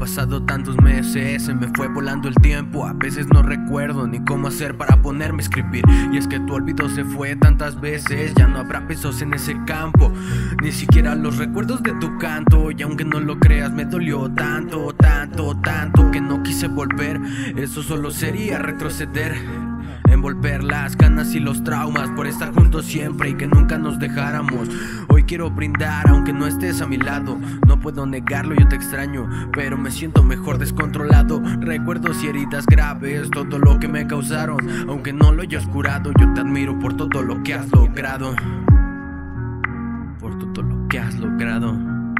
pasado tantos meses, se me fue volando el tiempo. A veces no recuerdo ni cómo hacer para ponerme a escribir. Y es que tu olvido se fue tantas veces, ya no habrá besos en ese campo, ni siquiera los recuerdos de tu canto. Y aunque no lo creas, me dolió tanto, tanto, tanto, que no quise volver. Eso solo sería retroceder, envolver las ganas y los traumas por estar juntos siempre y que nunca nos dejáramos. Hoy quiero brindar aunque no estés a mi lado, no puedo negarlo, yo te extraño, pero me siento mejor descontrolado. Recuerdos y heridas graves, todo lo que me causaron, aunque no lo hayas curado. Yo te admiro por todo lo que has logrado, por todo lo que has logrado.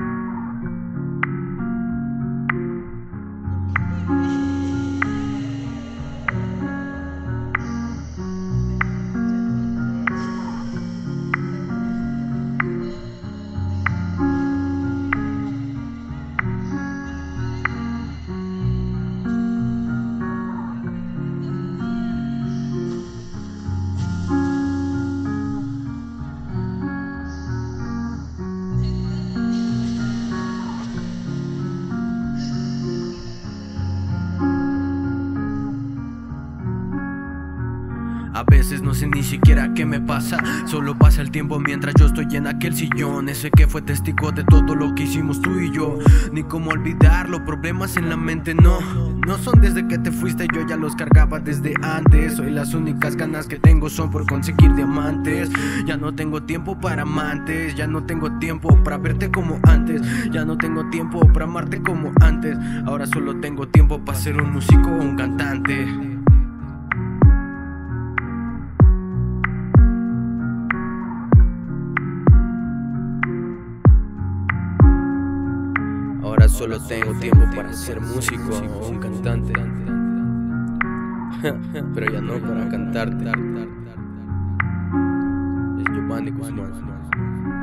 A veces no sé ni siquiera qué me pasa, solo pasa el tiempo mientras yo estoy en aquel sillón, ese que fue testigo de todo lo que hicimos tú y yo. Ni cómo olvidarlo, problemas en la mente no son desde que te fuiste, yo ya los cargaba desde antes. Hoy las únicas ganas que tengo son por conseguir diamantes. Ya no tengo tiempo para amantes, ya no tengo tiempo para verte como antes, ya no tengo tiempo para amarte como antes. Ahora solo tengo tiempo para ser un músico o un cantante. Ahora solo tengo tiempo para ser músico o un cantante, pero ya no para cantarte. Es Giovani Guzman.